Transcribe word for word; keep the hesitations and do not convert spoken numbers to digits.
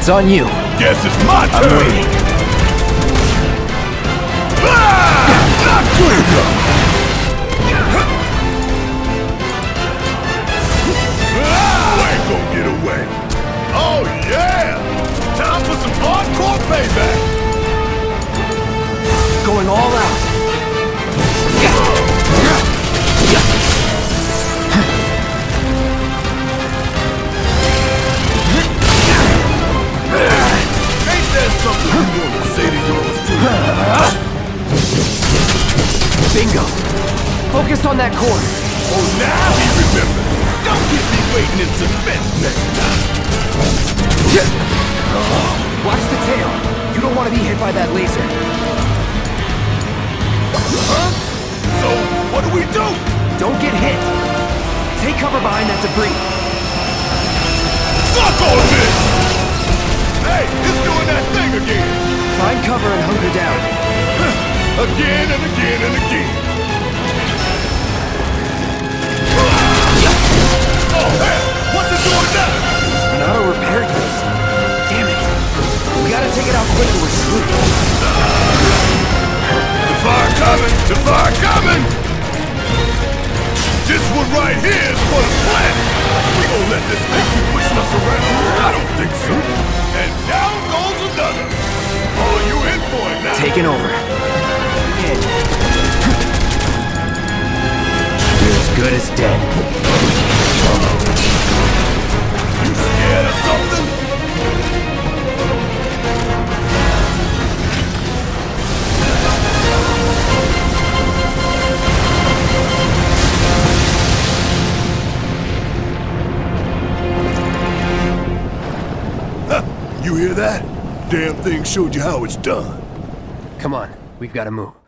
It's on you. Guess it's my turn! I'm waiting. Ah! Here you go! Ah! Ain't gonna get away. Oh yeah! Time for some hardcore payback! Going all out. Ain't that something you want to say to yours too? Bingo. Focus on that cord. Oh, now he remembers. Don't keep me waiting in suspense next time. Watch the tail. You don't want to be hit by that laser. Huh? So, what do we do? Don't get hit. Take cover behind that debris. Fuck all this! Hey, it's doing that thing again! Find cover and hunker down. Again and again and again. Oh, hell! What's it doing now? An auto repair case. Damn it. We gotta take it out quick or we're screwed. The fire coming! The fire coming! This one right here is for the planet! We gonna let this thing keep pushing us around? I don't think so. And down goes another. Oh, you in for it now? Taking over. Hit. You're as good as dead. You scared of something? You hear that? Damn thing showed you how it's done. Come on, we've got to move.